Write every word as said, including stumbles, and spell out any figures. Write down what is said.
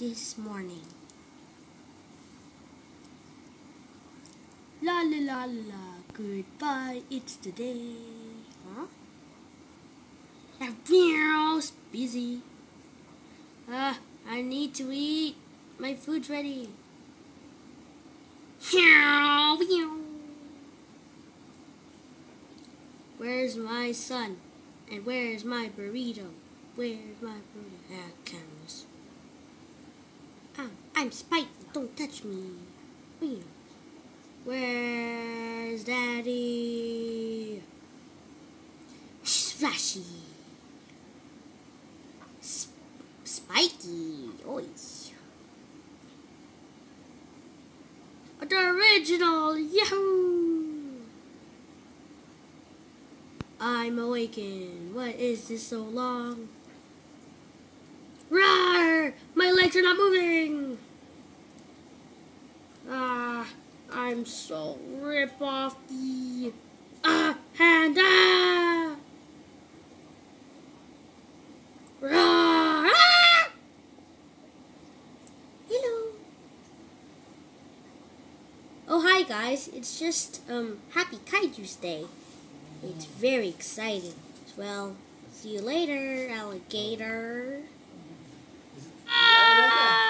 this morning. La la la la, goodbye, it's the day. Huh? That meow's busy. Ah, I need to eat. My food's ready. Where's my son? And where's my burrito? Where's my burrito? Ah, cameras. Ah, I'm spiky. Don't touch me. Where's Daddy? Splashy. Sp spiky. Oi. The original. Yahoo! I'm awakened. What is this so long? Roar! My legs are not moving. Ah, I'm so rip-offy. Ah, and ah! Roar! Ah! Hello. Oh, hi guys. It's just um Happy Kaijus Day. It's very exciting. Well, see you later, alligator. Ah!